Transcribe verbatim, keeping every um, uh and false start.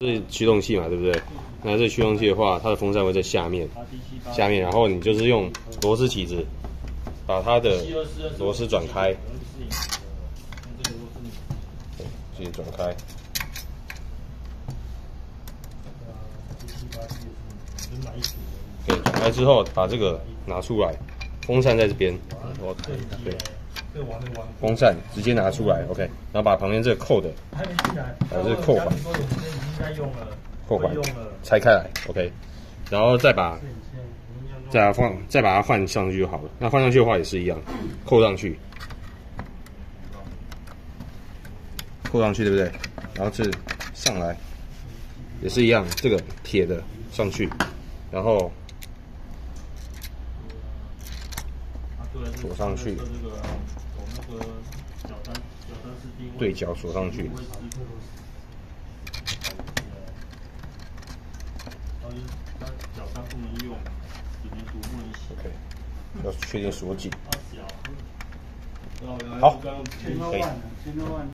是驱动器嘛，对不对？那这驱动器的话，它的风扇会在下面，下面，然后你就是用螺丝起子把它的螺丝转开，自己转开。对，转开之后把这个拿出来，风扇在这边，我对。 风扇直接拿出来 ，OK， 然后把旁边这个扣的，把这个扣环，扣环拆开来 ，OK， 然后再把再把它放再把它换上去就好了。那换上去的话也是一样，扣上去，扣上去对不对？然后这上来也是一样，这个铁的上去，然后锁上去。 对角锁上去，OK， 要确定锁紧。好，可以。